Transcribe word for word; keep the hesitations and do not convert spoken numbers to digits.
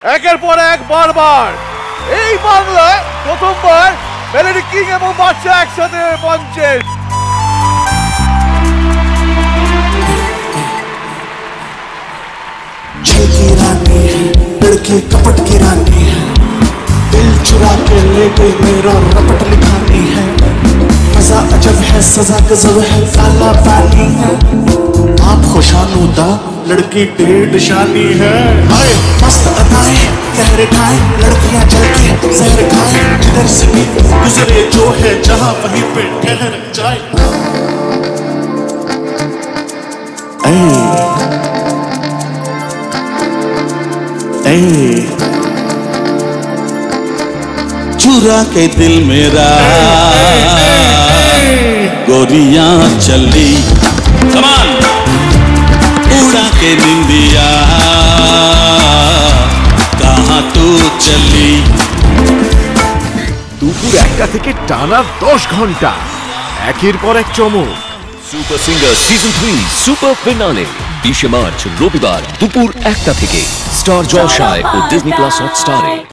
একের পর এক বারবার এই বাংলায় প্রথমবার মেলোডি কিং এবং বাদশা একসাথে মঞ্চে। छल की रानी है, लड़की कपट की रानी है, दिल चुरा के ले गई मेरा रपट लिखानी है। मजा अजब है, सजा गजब है, काला पानी है। आप खुशानुदा लड़की डेढ़ शानी है। हाय मस्त अदाएं कहर खाए, लड़कियां जल के जहर खाए। इधर से भी गुजरे जो है जहां वहीं पे ठहर जाए। चुरा के दिल मेरा गोरियां चली, कमान उड़ा के निंदिया कहाँ तू चली। দুপুর একটা থেকে টানা দশ ঘন্টা একের পর এক চমক। Super singer season three super finale বিশে মার্চ রবিবার দুপুর একটা থেকে স্টার জলসায় ও ডিজনি প্লাস হটস্টারে।